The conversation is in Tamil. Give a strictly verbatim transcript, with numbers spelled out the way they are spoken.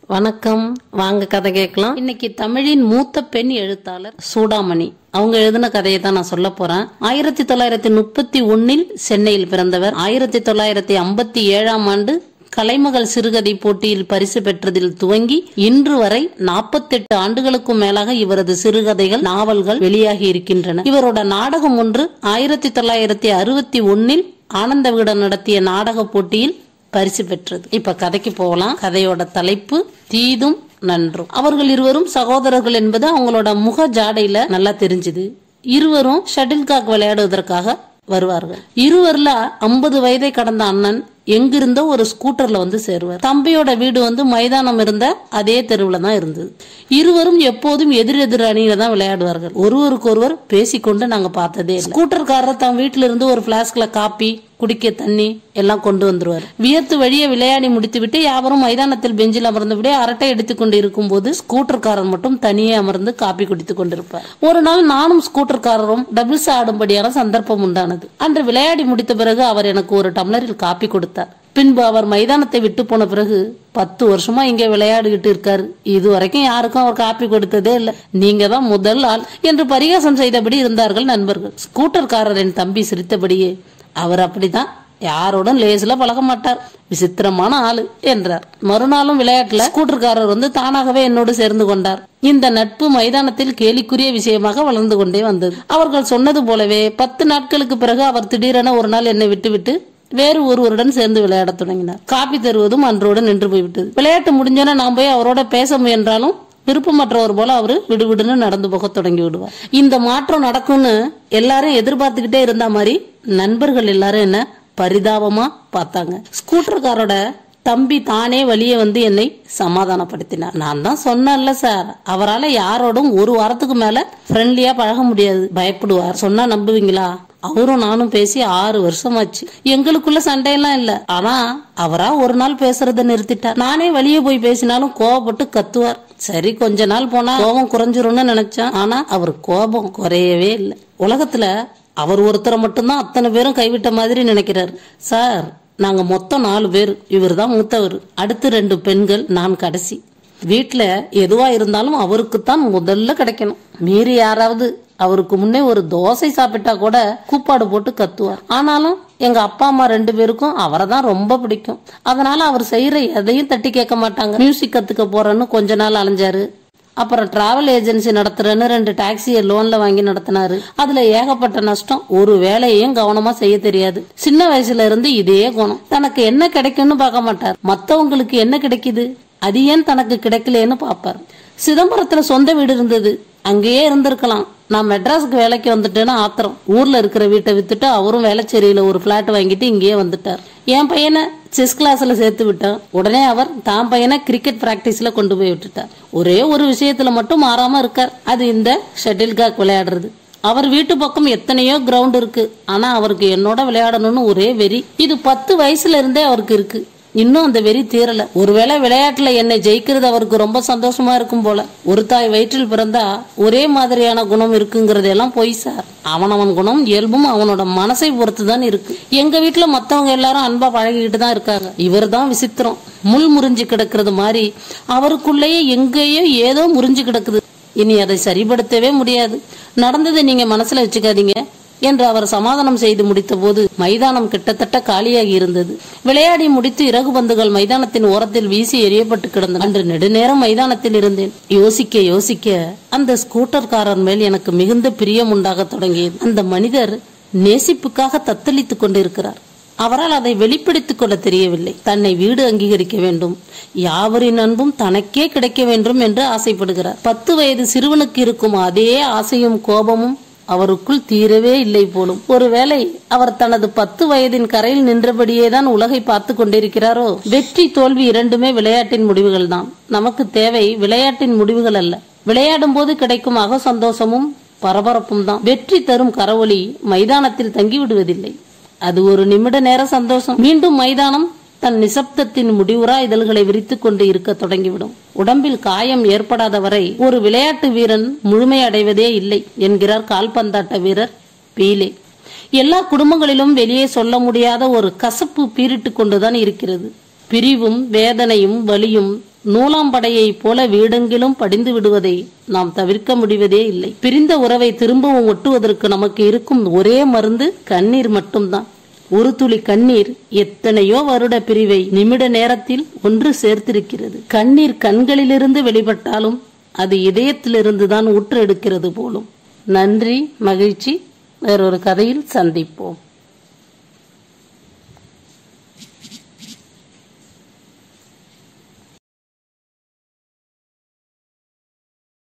வணக்கம், வாங்க கதை கேட்கலாம். இன்னைக்கு தமிழின் மூத்த பெண் எழுத்தாளர் சூடாமணி அவங்க எழுதின கதையை தான் நான் சொல்ல போறேன். ஆயிரத்தி தொள்ளாயிரத்தி முப்பத்தி ஒன்னில் சென்னையில் பிறந்தவர். ஆயிரத்தி தொள்ளாயிரத்தி ஐம்பத்தி ஏழாம் ஆண்டு கலைமகள் சிறுகதை போட்டியில் பரிசு பெற்றதில் துவங்கி இன்று வரை நாற்பத்தி எட்டு ஆண்டுகளுக்கும் மேலாக இவரது சிறுகதைகள், நாவல்கள் வெளியாகி இருக்கின்றன. இவரோட நாடகம் ஒன்று ஆயிரத்தி தொள்ளாயிரத்தி அறுபத்தி ஒன்னில் ஆனந்த விகடன் நடத்திய நாடக போட்டியில் பரிசு பெற்றது. இப்ப கதைக்கு போகலாம். கதையோட தலைப்பு தீதும் நன்றும். அவர்கள் இருவரும் சகோதரர்கள் என்பது அவங்களோட முக ஜாடையில நல்லா தெரிஞ்சுது. இருவரும் ஷட்டில்காக் விளையாடுவதற்காக வருவார்கள். இருவர்ல ஐம்பது வயதை கடந்த அண்ணன் எங்கிருந்தோ ஒரு ஸ்கூட்டர்ல வந்து சேருவார். தம்பியோட வீடு வந்து மைதானம் இருந்த அதே தெருவுல தான் இருந்தது. இருவரும் எப்போதும் எதிர் எதிர் அணியில தான் விளையாடுவார்கள். ஒருவருக்கு ஒருவர் பேசிக்கொண்டு நாங்க பார்த்ததே இல்லை. ஸ்கூட்டர்காரர் தன் வீட்டில இருந்து ஒரு பிளாஸ்க்ல காப்பி, குடிக்க தண்ணி எல்லாம் கொண்டு வந்துருவார். வியர்த்து வழிய விளையாடி முடித்து விட்டு யாவரும் மைதானத்தில் பெஞ்சில் அமர்ந்தபடியே அரட்டை எடுத்துக் கொண்டு இருக்கும் போது ஸ்கூட்டர்காரர் மட்டும் தனியே அமர்ந்து காப்பி குடித்துக் கொண்டிருப்பார். ஒரு நாள் நானும் ஸ்கூட்டர்காரரும் டபுள்ஸ் ஆடும்படியான சந்தர்ப்பம் உண்டானது. அன்று விளையாடி முடித்த பிறகு அவர் எனக்கு ஒரு டம்ளரில் காப்பி கொடுத்தார். பின்பு அவர் மைதானத்தை விட்டு போன பிறகு பத்து வருஷமா இங்க விளையாடிக்கிட்டு இருக்காரு. இதுவரைக்கும் யாருக்கும் அவர் காப்பி கொடுத்ததே இல்ல. நீங்க தான் முதல் ஆள் என்று பரிகாசம் செய்தபடி இருந்தார்கள் நண்பர்கள். ஸ்கூட்டர்காரரின் தம்பி சிரித்தபடியே, அவர் அப்படிதான், யாரோடும் லேசில பழக மாட்டார், விசித்திரமான ஆளு என்றார். மறுநாளும் விளையாட்டுல ஸ்கூட்டர்காரர் வந்து தானாகவே என்னோடு சேர்ந்து கொண்டார். இந்த நட்பு மைதானத்தில் கேலிக்குரிய விஷயமாக வளர்ந்து கொண்டே வந்தது. அவர்கள் சொன்னது போலவே பத்து நாட்களுக்கு பிறகு அவர் திடீரென ஒரு நாள் என்னை விட்டுவிட்டு வேறு ஒருவருடன் சேர்ந்து விளையாட தொடங்கினார். காப்பி தருவதும் அன்றோடு நின்று போய்விட்டது. விளையாட்டு முடிஞ்சோன்னா நான் போய் அவரோட பேச முயன்றாலும் விருப்பமற்றவர் போல அவரு விடுவிடுன்னு நடந்து போக தொடங்கி விடுவார். இந்த மாற்றம் நடக்கும்னு எல்லாரும் எதிர்பார்த்துக்கிட்டே இருந்த மாதிரி நண்பர்கள் எல்லாரும் என்ன பரிதாபமா பார்த்தாங்க. ஸ்கூட்டர்காரோட தம்பி தானே வழியே வந்து என்னை சமாதானப்படுத்தினார். நான் தான் சொன்னேன்ல சார், அவரால் யாரோடும் ஒரு வாரத்துக்கு மேல ஃப்ரெண்ட்லியா பழக முடியாது, பயப்படுவார். சொன்னா நம்புவீங்களா? அவரும் நானும் பேசி ஆறு வருஷமாச்சு. எங்களுக்குள்ள சண்டையெல்லாம் இல்ல. ஆனா அவரா ஒரு நாள் பேசுறத நிறுத்திட்டார். நானே வெளியே போய் பேசினாலும் கோபப்பட்டு கத்துவார். சரி, கொஞ்ச நாள் போனா கோபம் குறைஞ்சிரும்னு நினைச்சேன். ஆனா அவர் கோபம் குறையவே இல்லை. உலகத்துல அவர் ஒருத்தரை மட்டும்தான் அத்தனை பேரும் கைவிட்ட மாதிரி நினைக்கிறார். சார், நாங்க மொத்தம் நாலு பேர். இவர் தான் மூத்தவர். அடுத்து ரெண்டு பெண்கள், நான் கடைசி. வீட்டுல எதுவா இருந்தாலும் அவருக்குத்தான் முதல்ல கிடைக்கணும். மீறி யாராவது அவருக்கு முன்னே ஒரு தோசை சாப்பிட்டா கூட கூப்பாடு போட்டு கத்துவார். ஆனாலும் எங்க அப்பா அம்மா ரெண்டு பேருக்கும் அவரை தான் ரொம்ப பிடிக்கும். அதனால அவர் செய்யற எதையும் தட்டி கேட்க மாட்டாங்க. மியூசிக் கத்துக்க போறேன்னு கொஞ்ச நாள் அலைஞ்சாரு. அப்புறம் டிராவல் ஏஜென்சி நடத்துறேன்னு ரெண்டு டாக்ஸியை லோன்ல வாங்கி நடத்தினாரு. அதுல ஏகப்பட்ட நஷ்டம். ஒரு வேலையையும் கவனமா செய்ய தெரியாது. சின்ன வயசுல இருந்து இதே குணம். தனக்கு என்ன கிடைக்கும்னு பார்க்க மாட்டார், மத்தவங்களுக்கு என்ன கிடைக்குது அது ஏன் தனக்கு கிடைக்கலன்னு பாப்பார். சிதம்பரத்துல சொந்த வீடு இருந்தது, அங்கேயே இருந்திருக்கலாம். நான் மெட்ராஸுக்கு வேலைக்கு வந்துட்டேன்னு ஆத்திரம். ஊர்ல இருக்கிற வீட்டை வித்துட்டு அவரும் வேலைச்சேரியில ஒரு பிளாட் வாங்கிட்டு இங்கேயே வந்துட்டார். என் பையனை செஸ் கிளாஸ்ல சேர்த்து விட்டான். உடனே அவர் தான் பையனை கிரிக்கெட் பிராக்டிஸ்ல கொண்டு போய் விட்டுட்டார். ஒரே ஒரு விஷயத்துல மட்டும் மாறாம இருக்கார், அது இந்த ஷட்டில்காக் விளையாடுறது. அவர் வீட்டு பக்கம் எத்தனையோ கிரவுண்ட் இருக்கு, ஆனா அவருக்கு என்னோட விளையாடணும்னு ஒரே வெறி. இது பத்து வயசுல இருந்தே அவருக்கு இருக்கு. இன்னும் அந்த வெறி தீரல. ஒருவேளை விளையாட்டுல என்னை ஜெயிக்கிறது அவருக்கு ரொம்ப சந்தோஷமா இருக்கும் போல. ஒரு தாய் வயிற்றில் பிறந்தா ஒரே மாதிரியான குணம் இருக்குங்கிறது எல்லாம் பொய் சார். அவனவன் குணம் இயல்பும் அவனோட மனசை பொறுத்துதான் இருக்கு. எங்க வீட்டுல மத்தவங்க எல்லாரும் அன்பா பழகிட்டு தான் இருக்காங்க. இவர் தான் விசித்திரம். முள் முறிஞ்சு கிடக்கிறது மாதிரி அவருக்குள்ளேயே எங்கேயோ ஏதோ முறிஞ்சு கிடக்குது. இனி அதை சரிபடுத்தவே முடியாது. நடந்ததை நீங்க மனசுல வச்சுக்காதீங்க என்று அவர் சமாதானம் செய்து முடித்த போது மைதானம் கிட்டத்தட்ட காலியாகி இருந்தது. விளையாடி முடித்து இறகு பந்துகள் மைதானத்தின் ஓரத்தில் வீசி எறியப்பட்டு கிடந்தன. அன்று நெடுநேரம் மைதானத்தில் இருந்தேன். யோசிக்க யோசிக்க அந்த ஸ்கூட்டர்காரர் மேல் எனக்கு மிகுந்த பிரியம் உண்டாக தொடங்கியது. அந்த மனிதர் நேசிப்புக்காக தத்தளித்துக் கொண்டிருக்கிறார். அவரால் அதை வெளிப்படுத்திக் கொள்ள தெரியவில்லை. தன்னை வீடு அங்கீகரிக்க வேண்டும், யாவரின் அன்பும் தனக்கே கிடைக்க வேண்டும் என்று ஆசைப்படுகிறார். பத்து வயது சிறுவனுக்கு இருக்கும் அதே ஆசையும் கோபமும் அவருக்குள் தீரவே இல்லை போலும். ஒருவேளை அவர் தனது பத்து வயதின் கரையில் நின்றபடியேதான் உலகை பார்த்து கொண்டிருக்கிறாரோ? வெற்றி தோல்வி இரண்டுமே விளையாட்டின் முடிவுகள் தான். நமக்கு தேவை விளையாட்டின் முடிவுகள் அல்ல, விளையாடும் போது கிடைக்கும் அக சந்தோஷமும் பரபரப்பும் தான். வெற்றி தரும் கரவொலி மைதானத்தில் தங்கிவிடுவதில்லை. அது ஒரு நிமிட நேர சந்தோஷம். மீண்டும் மைதானம் தன் நிசப்தத்தின் முடிவுறா இதழ்களை விரித்துக் கொண்டு இருக்க தொடங்கிவிடும். உடம்பில் காயம் ஏற்படாத வரை ஒரு விளையாட்டு வீரன் முழுமையடைவதே இல்லை என்கிறார் கால்பந்தாட்ட வீரர் பீலே. எல்லா குடும்பங்களிலும் வெளியே சொல்ல முடியாத ஒரு கசப்பு பீரிட்டு கொண்டுதான் இருக்கிறது. பிரிவும் வேதனையும் வலியும் நூலாம்படையைப் போல வீடெங்கிலும் படிந்து விடுவதை நாம் தவிர்க்க முடிவதே இல்லை. பிரிந்த உறவை திரும்பவும் ஒட்டுவதற்கு நமக்கு இருக்கும் ஒரே மருந்து கண்ணீர் மட்டும்தான். ஒரு துளி கண்ணீர் எத்தனையோ வருட பிரிவை நிமிட நேரத்தில் ஒன்று சேர்த்திருக்கிறது. கண்ணீர் கண்களிலிருந்து வெளிப்பட்டாலும் அது இதயத்திலிருந்துதான் ஊற்றெடுக்கிறது போலும். நன்றி, மகிழ்ச்சி. வேறொரு கதையில் சந்திப்போம்.